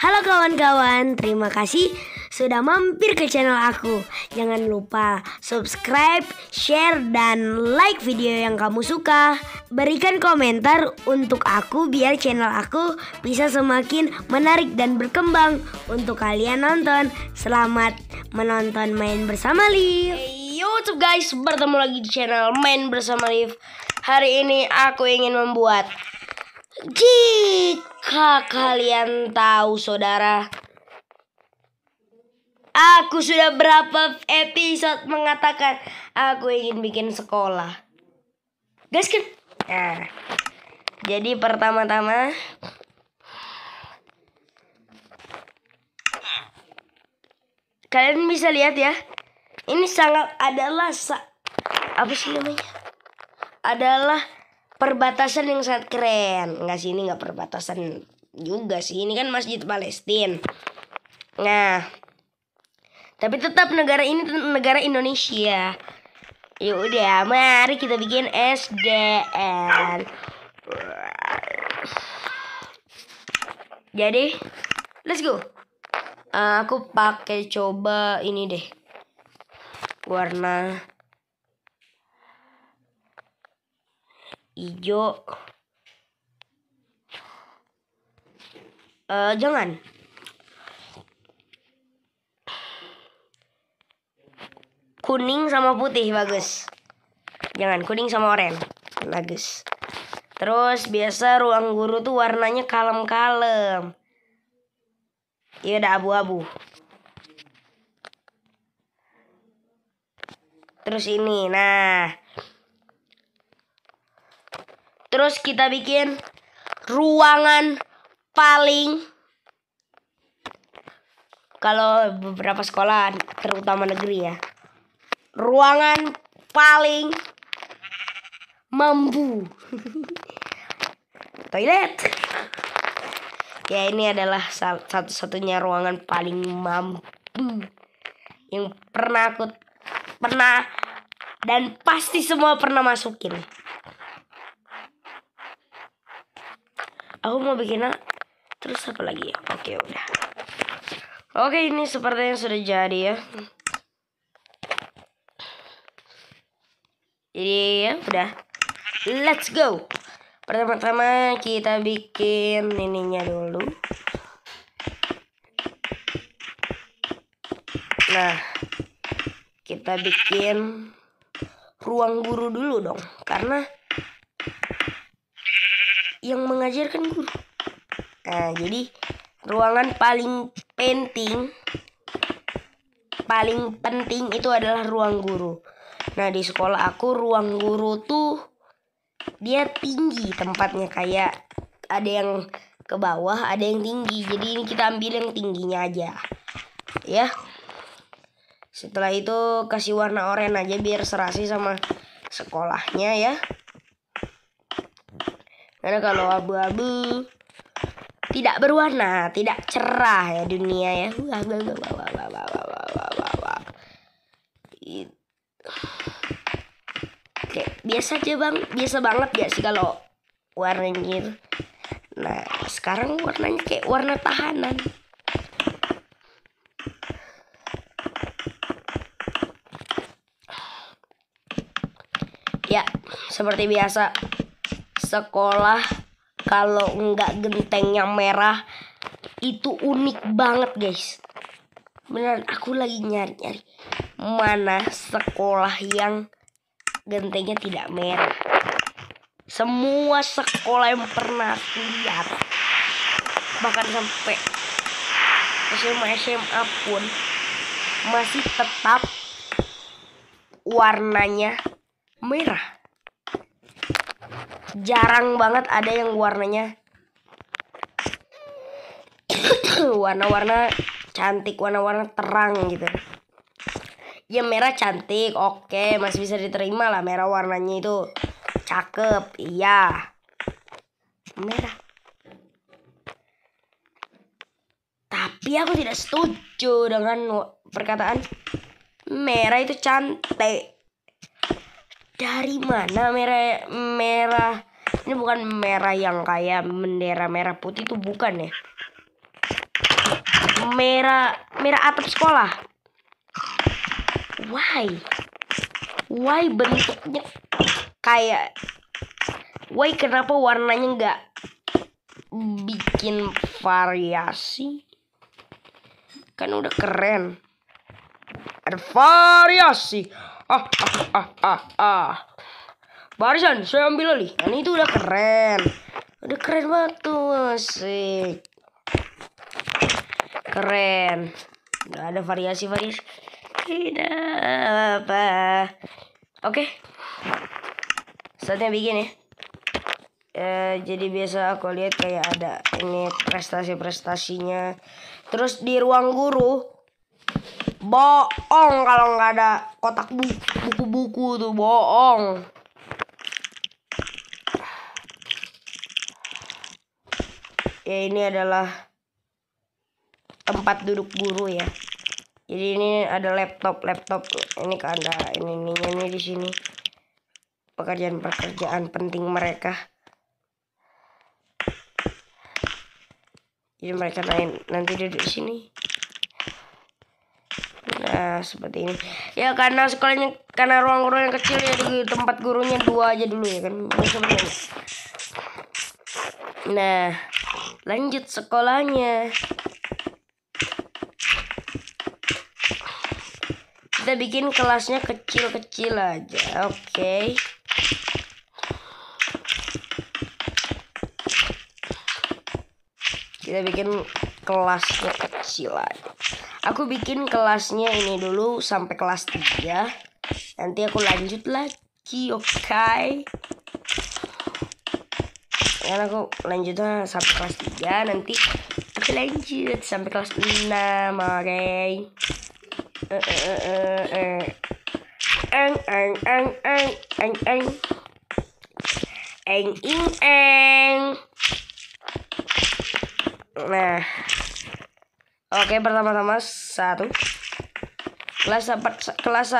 Halo kawan-kawan, terima kasih sudah mampir ke channel aku. Jangan lupa subscribe, share, dan like video yang kamu suka. Berikan komentar untuk aku biar channel aku bisa semakin menarik dan berkembang. Untuk kalian nonton, selamat menonton Main Bersama Liv. Hey YouTube guys, bertemu lagi di channel Main Bersama Liv. Hari ini aku ingin membuat jika kalian tahu saudara, aku sudah berapa episode mengatakan aku ingin bikin sekolah. Guys kan? Nah, jadi pertama-tama kalian bisa lihat ya. Ini sangat adalah apa sih namanya? Adalah perbatasan yang sangat keren. Enggak sih, ini enggak perbatasan juga sih. Ini kan Masjid Palestina. Nah, tapi tetap negara ini negara Indonesia. Ya udah, mari kita bikin SDN. Jadi, let's go. Aku pakai coba ini deh. Warna hijau. Jangan. Kuning sama putih bagus. Jangan kuning sama oranye. Bagus. Terus biasa ruang guru tuh warnanya kalem-kalem. Ya udah abu-abu. Terus ini, nah. Terus kita bikin ruangan paling, kalau beberapa sekolah terutama negeri ya, ruangan paling mampu. Toilet. Ya ini adalah satu-satunya ruangan paling mampu yang pernah dan pasti semua pernah masukin. Aku mau bikin terus apa lagi ya? Oke udah. Oke, ini sepertinya sudah jadi ya. Jadi ya udah. Let's go. Pertama-tama kita bikin ininya dulu. Nah, kita bikin ruang guru dulu dong, karena yang mengajarkan guru. Nah, jadi ruangan paling penting itu adalah ruang guru. Nah, di sekolah aku ruang guru tuh dia tinggi tempatnya, kayak ada yang ke bawah, ada yang tinggi. Jadi ini kita ambil yang tingginya aja. Ya. Setelah itu kasih warna oranye aja biar serasi sama sekolahnya ya. Karena kalau abu-abu tidak berwarna, tidak cerah ya dunia ya. Oke, biasa aja bang, biasa banget ya sih kalau warnanya gitu. Nah, sekarang warnanya kayak warna tahanan. Ya, seperti biasa. Sekolah kalau enggak gentengnya merah itu unik banget guys. Beneran aku lagi nyari-nyari mana sekolah yang gentengnya tidak merah. Semua sekolah yang pernah aku lihat, bahkan sampai SMA pun masih tetap warnanya merah. Jarang banget ada yang warnanya warna-warna cantik, warna-warna terang gitu. Ya merah cantik, oke, masih bisa diterima lah, merah warnanya itu cakep, iya. Merah. Tapi aku tidak setuju dengan perkataan merah itu cantik. Dari mana merah? Ini bukan merah yang kayak bendera merah putih, itu bukan ya. merah atap sekolah. Why bentuknya kayak, why kenapa warnanya nggak bikin variasi? Kan udah keren, ada variasi. Barisan saya ambil alih. Kan itu udah keren banget tuh, asik, keren. Udah ada variasi. Tidak apa. Oke, saatnya bikin ya. Jadi biasa aku lihat kayak ada ini prestasinya. Terus di ruang guru bohong kalau nggak ada kotak buku-buku tuh, bohong. Ya ini adalah tempat duduk guru ya. Jadi ini ada laptop. Ini kan ada ini di sini. Pekerjaan penting mereka. Jadi mereka nanti duduk di sini. Nah, seperti ini. Ya karena ruang guru yang kecil ya, di tempat gurunya 2 aja dulu ya kan. Nah, lanjut sekolahnya. Kita bikin kelasnya kecil-kecil aja, oke. Kita bikin kelasnya kecil aja. Aku bikin kelasnya ini dulu sampai kelas 3. Nanti aku lanjut lagi, oke. Karena aku lanjutnya sampai kelas 3, nanti aku lanjut sampai kelas 6, oke. Nah, oke, pertama-tama 1 kelas 1,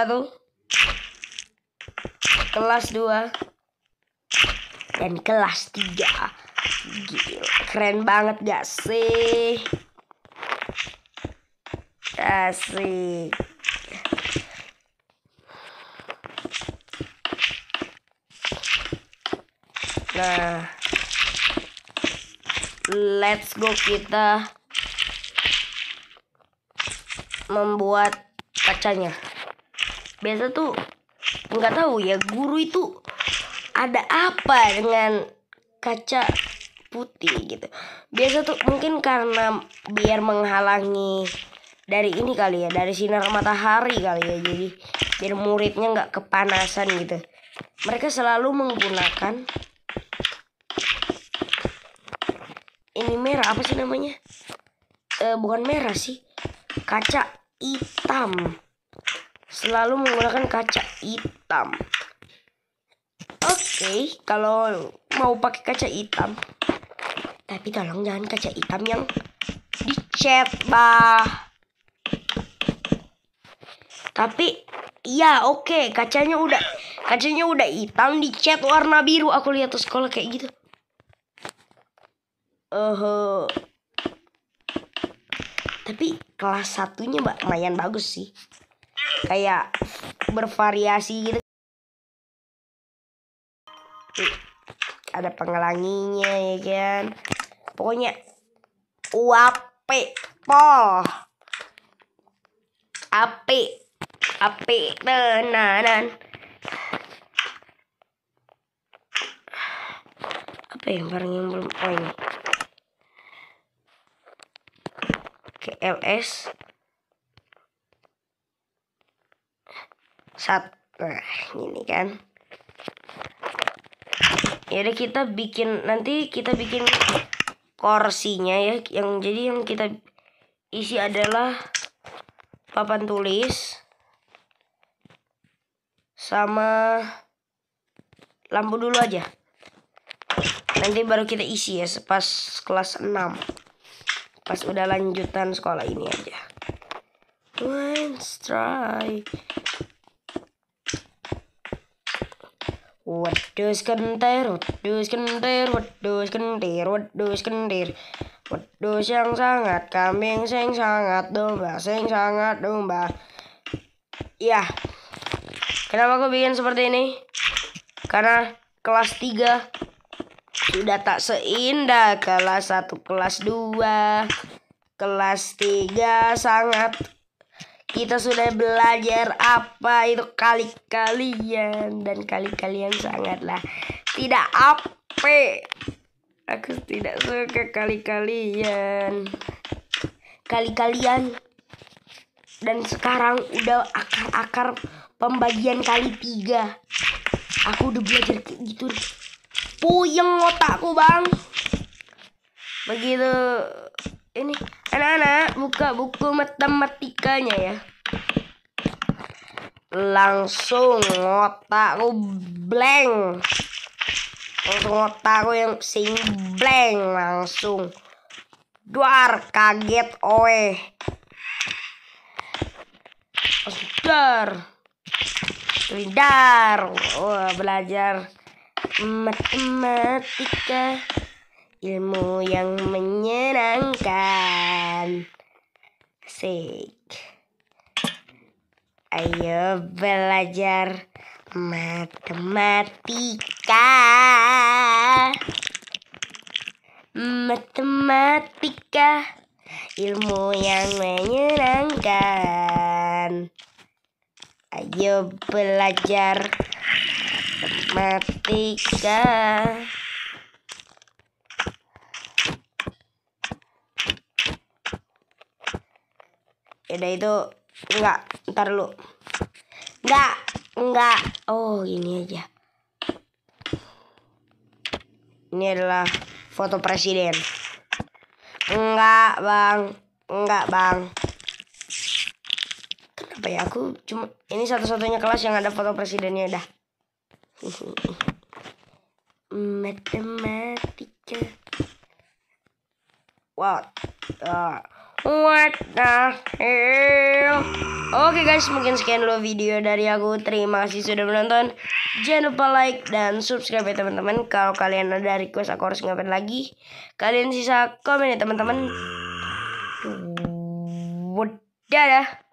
kelas 2, dan kelas 3. Gila, keren banget gak sih? Asik. Nah, let's go, kita membuat kacanya. Biasa tuh nggak tahu ya, guru itu ada apa dengan kaca putih gitu. Biasa tuh mungkin karena biar menghalangi dari ini kali ya, dari sinar matahari kali ya. Jadi biar muridnya nggak kepanasan gitu. Mereka selalu menggunakan ini merah, apa sih namanya? Bukan merah sih, kaca hitam. Selalu menggunakan kaca hitam. Oke, kalau mau pakai kaca hitam, tapi tolong jangan kaca hitam yang dicat, bah. Tapi ya oke, kacanya udah hitam, dicat warna biru. Aku lihat tuh sekolah kayak gitu. Tapi kelas 1-nya lumayan bagus sih. Kayak bervariasi gitu. Ada penghalanginya ya kan. Pokoknya apik tenanan. Apa yang barang yang belum, oh ini KLS 1. Nah, ini kan. Ya udah, nanti kita bikin kursinya ya, yang kita isi adalah papan tulis sama lampu dulu aja. Nanti baru kita isi ya pas kelas 6. Pas udah lanjutan sekolah ini aja. Let's try. Wedhus kentir. Wedhus yang sangat, kambing sing sangat, domba sing sangat domba. Ya, kenapa aku bikin seperti ini? Karena kelas 3 sudah tak seindah kelas 1, kelas 2, kelas 3 sangat. Kita sudah belajar apa itu kali-kalian, dan kali-kalian sangatlah tidak apa. Aku tidak suka kali-kalian. Kali-kalian. Dan sekarang udah akar-akar pembagian kali 3. Aku udah belajar kayak gitu. Puyeng otakku, Bang. Begitu. Ini anak-anak buka buku matematikanya ya. Langsung otakku blank. Langsung otakku yang sing blank. Langsung duar, kaget oe. Lindar. Oh, belajar matematika, ilmu yang menyenangkan. Asik. Ayo belajar matematika. Matematika, ilmu yang menyenangkan. Ayo belajar matematika. Udah itu enggak, ntar dulu. Enggak. Oh, ini aja. Ini adalah foto presiden. Enggak, Bang. Kenapa ya aku cuma ini satu-satunya kelas yang ada foto presidennya dah. Matematika. What the hell? Oke guys, mungkin sekian dulu video dari aku. Terima kasih sudah menonton. Jangan lupa like dan subscribe ya teman-teman. Kalau kalian ada request aku harus ngapain lagi, kalian sisa komen ya teman-teman. Dadah.